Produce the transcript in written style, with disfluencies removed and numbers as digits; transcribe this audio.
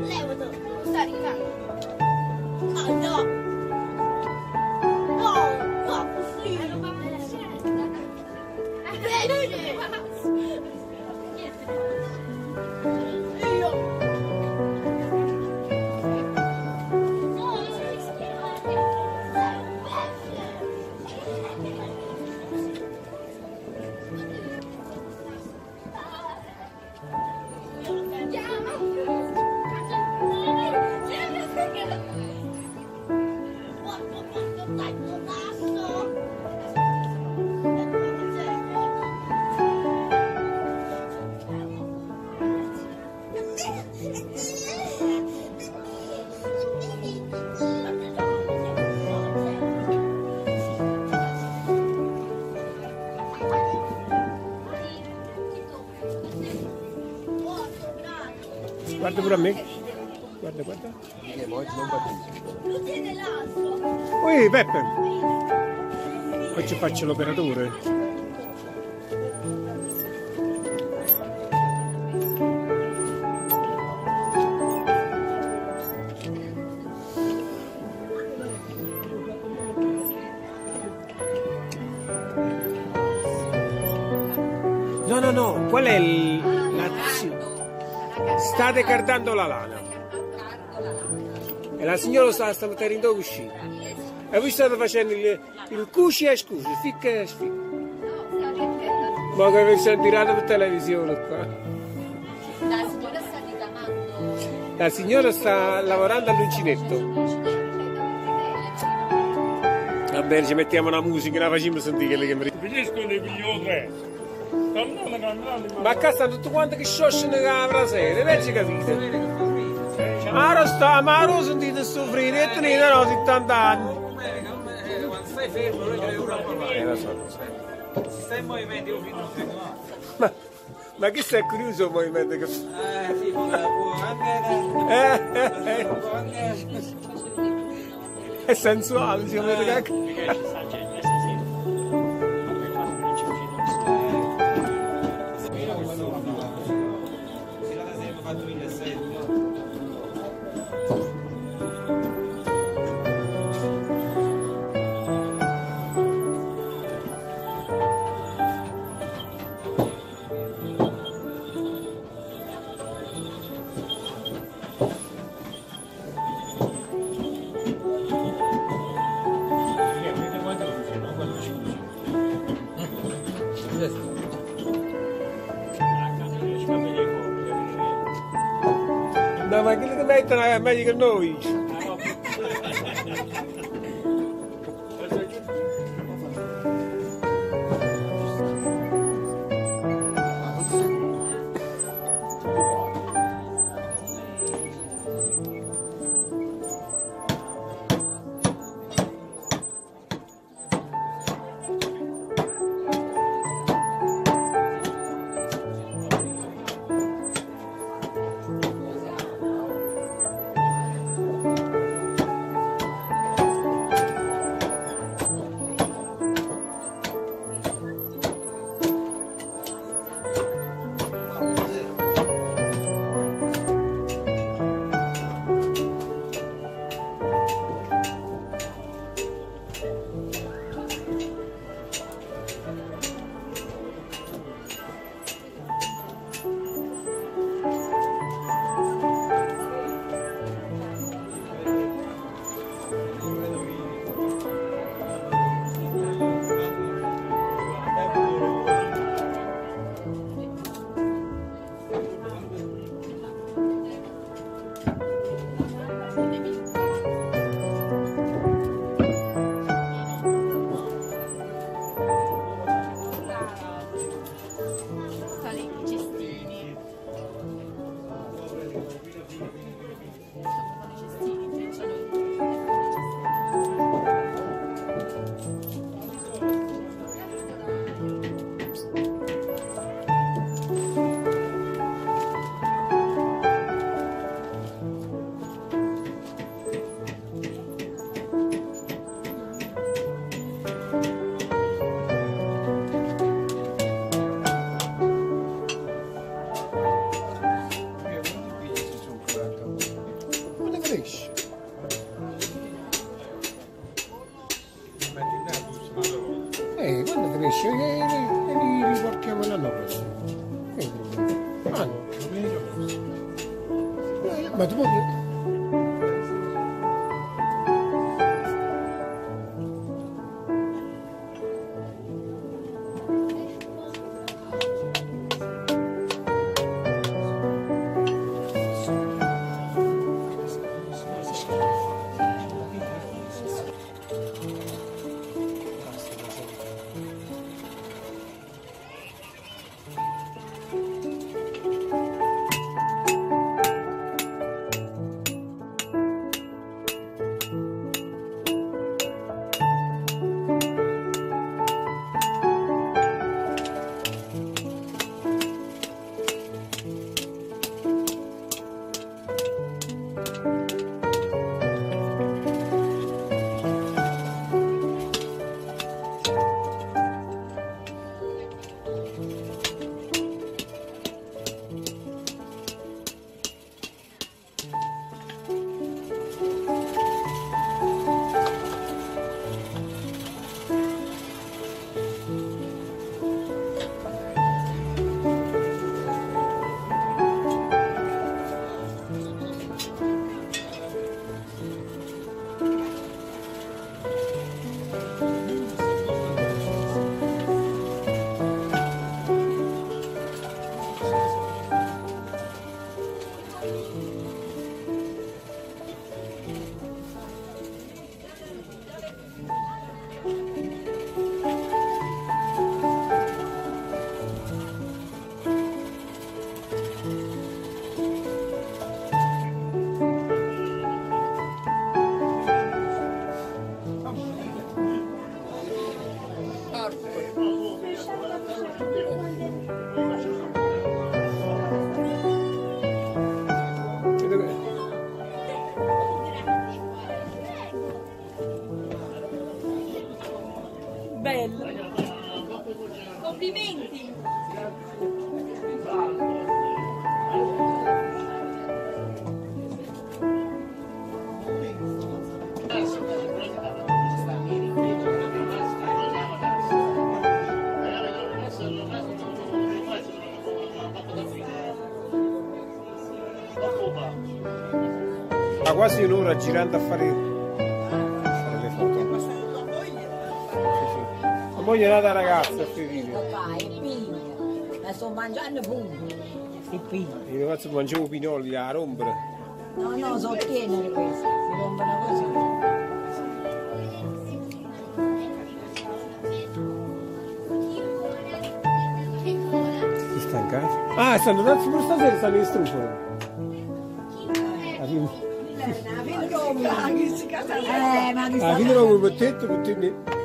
Levati, non sta arrivando. Ah no! No, no, così! Guarda pure a me. Guarda, guarda. Ui, Peppe. Oggi faccio l'operatore. No, no, no, qual è state cardando la lana e la signora sta tenendo uscire e voi state facendo il cuci e scusi, ficca e sficca. Ma che vi sentirete per televisione qua. La signora sta ricamando. La signora sta lavorando all'uncinetto. Va bene, ci mettiamo una musica, la facciamo sentire che mi Finiscono i migliori. Ma qua stanno tutti quanti che sciosciano la sera, avete capito? Ora sta, ma ora sentite soffrire e tenete no 70 anni. Quando stai fermo, noi che ora parlare. Lo so. Se stai in movimento, io fino a Ma chi sta curioso il movimento che fa? sì, può anche. È sensuale, si vede che... No, ma quelli che mettono è meglio che noi. Ma tu puoi... Bello. Complimenti. Ha quasi un'ora girando a fare le foto. La moglie è nata ragazza, è finita. Papà, è piglia. La sto mangiando punto. È piglia. Io faccio mangiavo pinoli a rompere. No, no, sono piene queste. Si rompono così. Si sta in casa? Ah, stanno tanto pure stasera, stanno in strufolo. Ma che Ah, quindi non mi mettete,